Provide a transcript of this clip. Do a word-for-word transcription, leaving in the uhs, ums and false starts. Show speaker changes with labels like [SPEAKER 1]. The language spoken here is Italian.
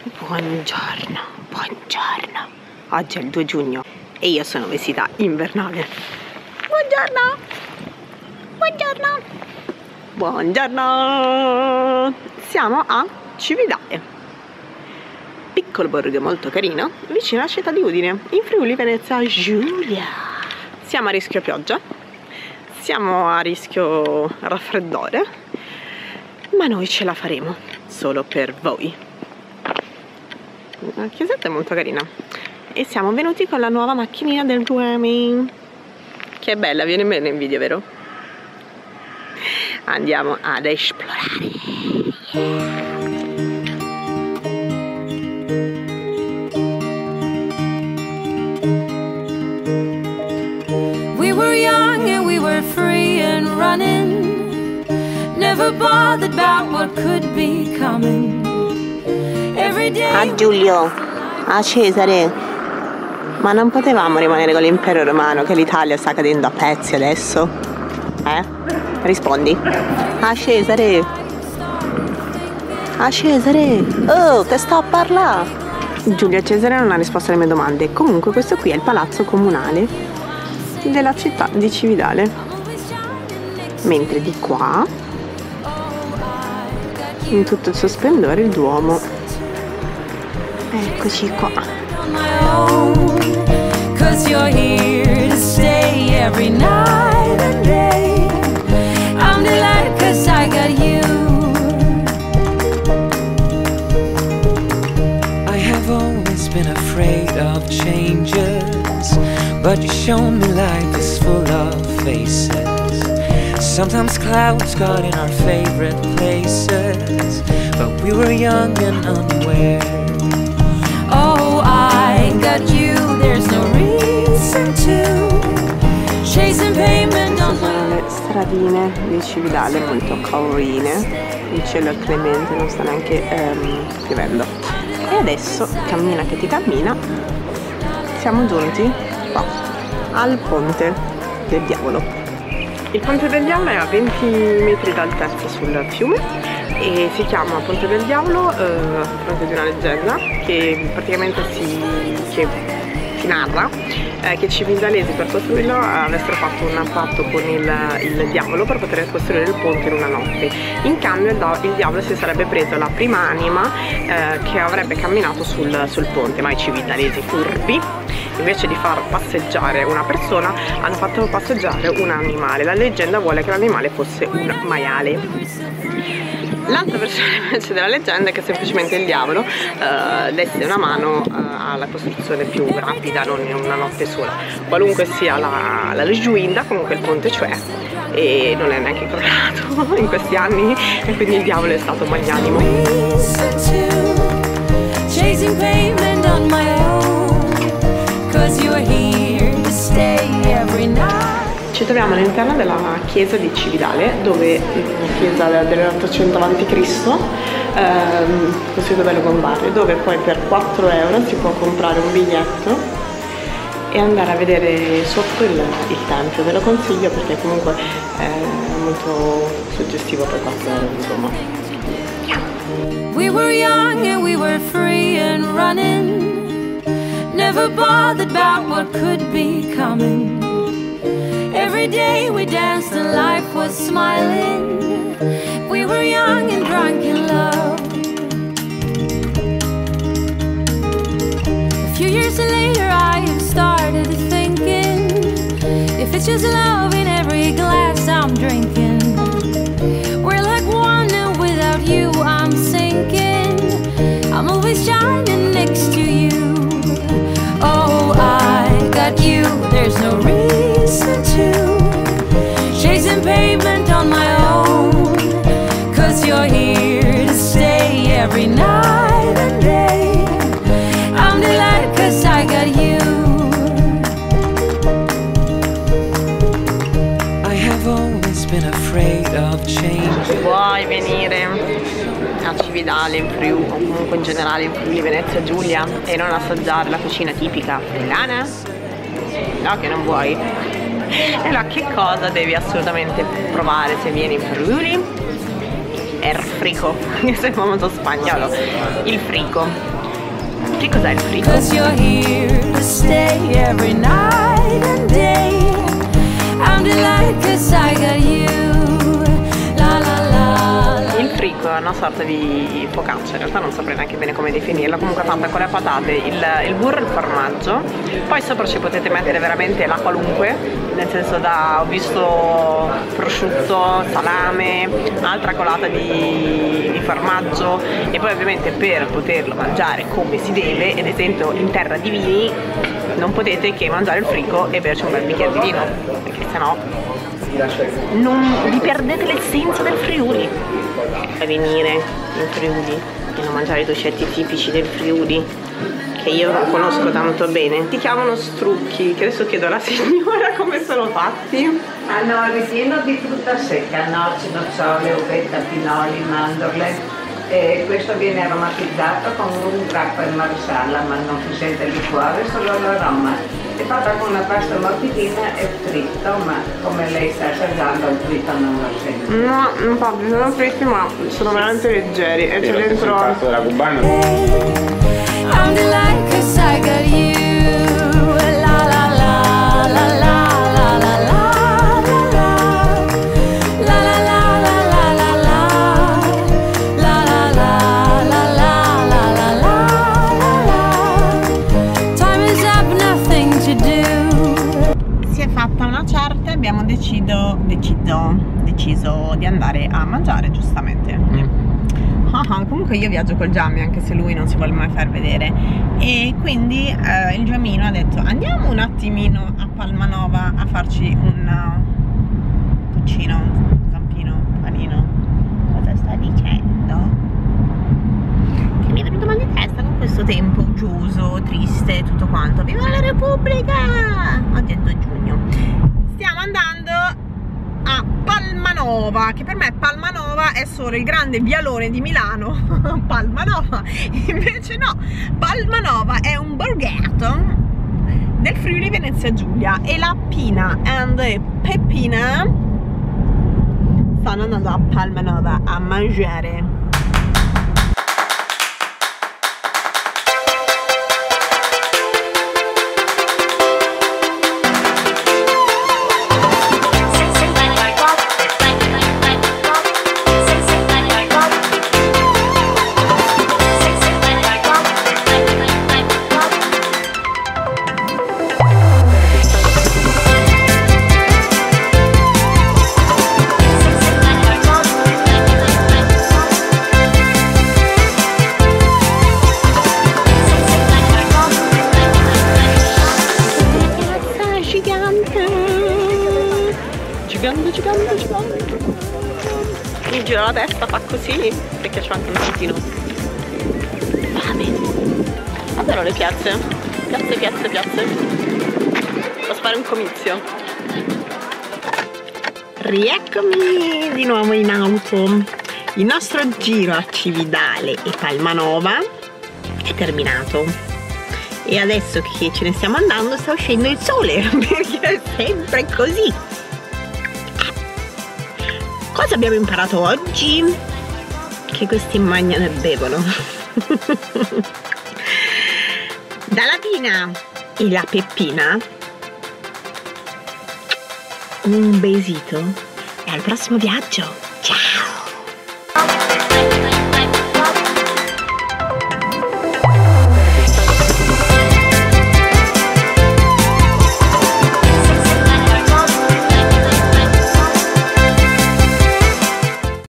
[SPEAKER 1] Buongiorno, buongiorno. Oggi è il due giugno e io sono vestita invernale. Buongiorno. Buongiorno. Buongiorno. Siamo a Cividale, piccolo borgo molto carino, vicino alla città di Udine, in Friuli Venezia Giulia. Siamo a rischio pioggia, siamo a rischio raffreddore, ma noi ce la faremo solo per voi. La chiesetta è molto carina e siamo venuti con la nuova macchinina del Grammy, che è bella, viene bene in video, vero? Andiamo ad esplorare.
[SPEAKER 2] We were young and we were free and running, never bothered about what could be coming. Every day.
[SPEAKER 1] A Giulio, a Cesare, ma non potevamo rimanere con l'impero romano, che l'Italia sta cadendo a pezzi adesso? Eh? Rispondi. A Cesare. A Cesare. Oh, te sto a parlare. Giulia Cesare non ha risposto alle mie domande. Comunque questo qui è il palazzo comunale della città di Cividale. Mentre di qua, in tutto il suo splendore, il Duomo. Eccoci qua.
[SPEAKER 3] Been afraid of changes, but you shown me life is full of faces. Sometimes clouds got in our favorite places, but we were young and unaware.
[SPEAKER 2] Oh, I got you, there's no reason to chasing payment on
[SPEAKER 1] le stradine di Cividale molto carine, il cielo è clemente, non sta neanche ehm, piovendo. E adesso, cammina che ti cammina, siamo giunti qua, al Ponte del Diavolo. Il Ponte del Diavolo è a venti metri d'altezza sul fiume e si chiama Ponte del Diavolo eh, a fronte di una leggenda che praticamente si, che si narra eh, che i cividalesi per costruirlo avessero fatto un patto con il, il diavolo per poter costruire il ponte in una notte. In cambio il, il diavolo si sarebbe preso la prima anima eh, che avrebbe camminato sul, sul ponte, ma i cividalesi furbi, invece di far passeggiare una persona, hanno fatto passeggiare un animale. La leggenda vuole che l'animale fosse un maiale. L'altra versione invece della leggenda è che semplicemente il diavolo uh, desse una mano uh, alla costruzione più rapida, non in una notte sola. Qualunque sia la, la legenda, comunque il ponte c'è e non è neanche crollato in questi anni, e quindi il diavolo è stato magnanimo. Ci troviamo all'interno della chiesa di Cividale, dove la chiesa dell'ottocento avanti Cristo, ehm, costruita da Longobardi, dove poi per quattro euro si può comprare un biglietto e andare a vedere sotto il, il tempio. Ve lo consiglio perché comunque è molto suggestivo per quattro euro, insomma.
[SPEAKER 2] We were young and we were free and running, never bothered about what could be coming. Every day we danced and life was smiling. We were young and drunk in love. A few years later I have started thinking, if it's just love in every glass I'm drinking, we're like one and without you I'm sinking. I'm always shining next to you. Oh, I got you, there's no reason to chasing pavement on my own, cause you're here to stay every night and day. I'm delighted cause I got you.
[SPEAKER 3] I have always been afraid of change.
[SPEAKER 1] Vuoi venire a Cividale, in Friuli, o comunque in generale in Friuli Venezia Giulia, e non assaggiare la cucina tipica friulana? No, che non vuoi? E allora che cosa devi assolutamente provare se vieni in Friuli? El frico, che sembra molto spagnolo. Il frico. Che cos'è il frigo?
[SPEAKER 2] Cause you're here to stay every night and day. I'm delighted cause I got you. La la la la.
[SPEAKER 1] Il frigo è una sorta di focaccia, in realtà non saprei neanche bene come definirla, comunque fatta con le patate, il, il burro e il formaggio, poi sopra ci potete mettere veramente la qualunque, nel senso da, ho visto prosciutto, salame, un'altra colata di, di formaggio, e poi ovviamente per poterlo mangiare come si deve, ad esempio in terra di vini, non potete che mangiare il frigo e berci un bel bicchiere di vino, perché sennò non vi perdete l'essenza del Friuli. A venire in Friuli e non mangiare i dolcetti tipici del Friuli che io non conosco tanto bene. Si chiamano strucchi, che adesso chiedo alla signora come sono fatti.
[SPEAKER 4] Hanno il ripieno di frutta secca, noci, nocciole, uvetta, pinoli, mandorle. E questo viene aromatizzato con un grappa e marsala, ma non si sente il liquore, solo l'aroma. È fatta con una pasta morbidina e fritto, ma come lei sta assaggiando il fritto non lo sente.
[SPEAKER 1] No, infatti sono fritti ma sono veramente leggeri e c'è dentro...
[SPEAKER 5] della cubana.
[SPEAKER 2] I'm delighted cause I got you. La la la la la la la la la la la la la la la la la la la la. Time is up, nothing to do.
[SPEAKER 1] Si è fatta una certa e abbiamo deciso, deciso, deciso di andare a mangiare, giustamente.
[SPEAKER 5] Mm.
[SPEAKER 1] Ah, comunque io viaggio col Giammi, anche se lui non si vuole mai far vedere, e quindi eh, il Giammino ha detto andiamo un attimino a Palmanova a farci un cucino, un zampino, un panino. Cosa sta dicendo? Che mi è venuto mal di testa con questo tempo uggioso, triste, tutto quanto. Viva la Repubblica! Oggi è due giugno. Stiamo andando a Palmanova, che per me Palmanova è solo il grande vialone di Milano. Palmanova, invece no, Palmanova è un borghetto del Friuli Venezia Giulia, e la Pina and Peppina stanno andando a Palmanova a mangiare. Gigante, gigante, gigante. Mi gira la testa, fa così, perché c'è anche un pochino fame. Davvero le piazze? Piazze, piazze, piazze. Posso fare un comizio? Rieccomi di nuovo in auto. Il nostro giro a Cividale e Palmanova è terminato. E adesso che ce ne stiamo andando sta uscendo il sole, perché è sempre così. Cosa abbiamo imparato oggi? Che questi mangiano e bevono. Dalla Pina e la Peppina un besito e al prossimo viaggio.